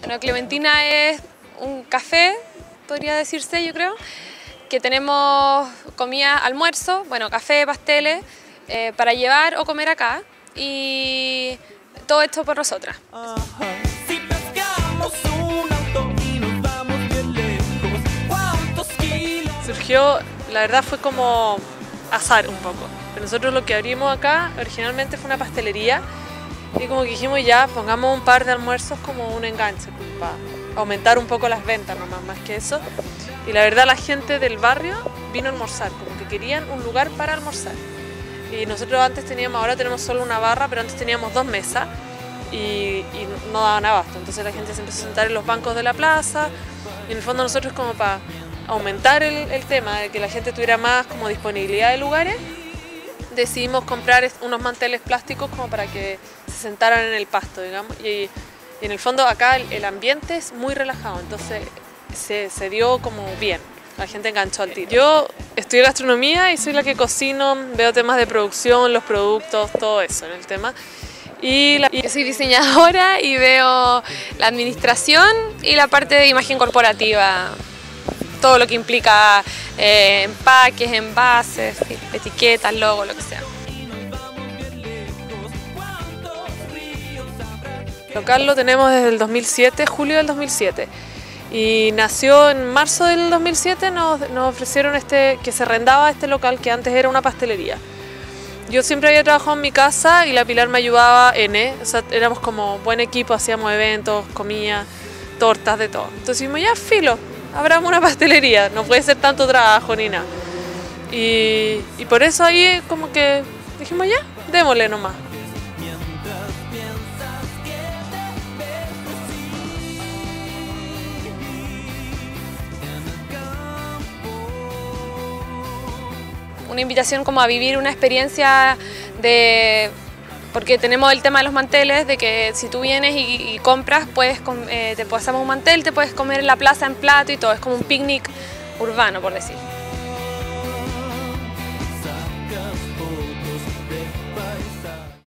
Bueno, Clementina es un café, podría decirse, yo creo, que tenemos comida, almuerzo, bueno, café, pasteles, para llevar o comer acá, y todo esto por nosotras. Surgió, la verdad fue como azar un poco. Pero nosotros lo que abrimos acá originalmente fue una pastelería y como que dijimos ya, pongamos un par de almuerzos como un enganche, como para aumentar un poco las ventas nomás, más que eso. Y la verdad la gente del barrio vino a almorzar, como que querían un lugar para almorzar. Y nosotros antes teníamos, ahora tenemos solo una barra, pero antes teníamos 2 mesas y no daban abasto. Entonces la gente se empezó a sentar en los bancos de la plaza y en el fondo nosotros como para aumentar el tema de que la gente tuviera más como disponibilidad de lugares, decidimos comprar unos manteles plásticos como para que se sentaran en el pasto, digamos, y en el fondo acá el ambiente es muy relajado, entonces se dio como bien, la gente enganchó al tiro. Yo estudié gastronomía y soy la que cocino, veo temas de producción, los productos, todo eso en el tema. Yo soy diseñadora y veo la administración y la parte de imagen corporativa, todo lo que implica empaques, envases, etiquetas, logos, lo que sea. El local lo tenemos desde el 2007, julio del 2007, y nació en marzo del 2007, nos ofrecieron que se arrendaba este local que antes era una pastelería. Yo siempre había trabajado en mi casa y la Pilar me ayudaba o sea, éramos como buen equipo, hacíamos eventos, comida, tortas, de todo. Entonces dijimos, ya filo, abramos una pastelería, no puede ser tanto trabajo ni nada. Y por eso ahí como que dijimos, ya, démosle nomás. Una invitación como a vivir una experiencia porque tenemos el tema de los manteles, de que si tú vienes y compras, te pasamos un mantel, te puedes comer en la plaza en plato y todo, es como un picnic urbano, por decir.